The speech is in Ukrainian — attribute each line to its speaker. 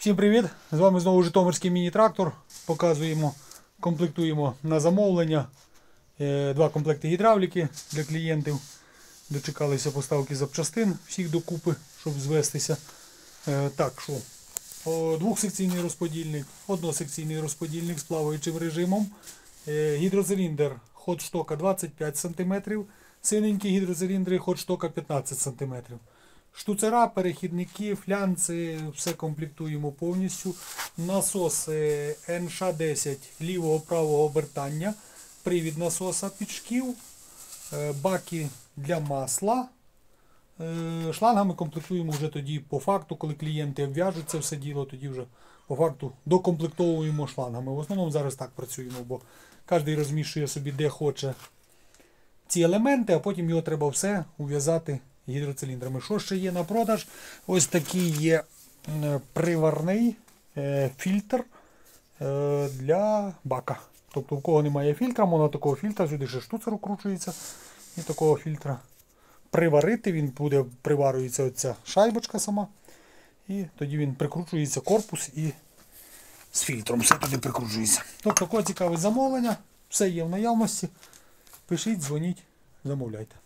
Speaker 1: Всім привіт! З вами знову Житомирський міні-трактор. Показуємо, комплектуємо на замовлення. Два комплекти гідравліки для клієнтів. Дочекалися поставки запчастин всіх докупи, щоб звестися. Так, що? Двохсекційний розподільник, односекційний розподільник з плаваючим режимом. Гідроциліндр ходштока 25 см. Синенькі гідроциліндри ходштока 15 см. Штуцера, перехідники, флянці, все комплектуємо повністю. Насос НШ-10 лівого-правого обертання, привід насоса під шків, баки для масла. Шлангами комплектуємо вже тоді по факту, коли клієнти обв'яжуть це все діло, тоді вже по факту докомплектовуємо шлангами. В основному зараз так працюємо, бо кожен розміщує собі де хоче ці елементи, а потім його треба все ув'язати гідроциліндрами. Що ще є на продаж? Ось такий є приварний фільтр для бака. Тобто, у кого немає фільтра, можна такого фільтра, сюди ще штуцер укручується, і такого фільтра приварити, він буде, приварюється оця шайбочка сама, і тоді він прикручується корпус і з фільтром все туди прикручується. Тобто, кого цікавить замовлення, все є в наявності. Пишіть, дзвоніть, замовляйте.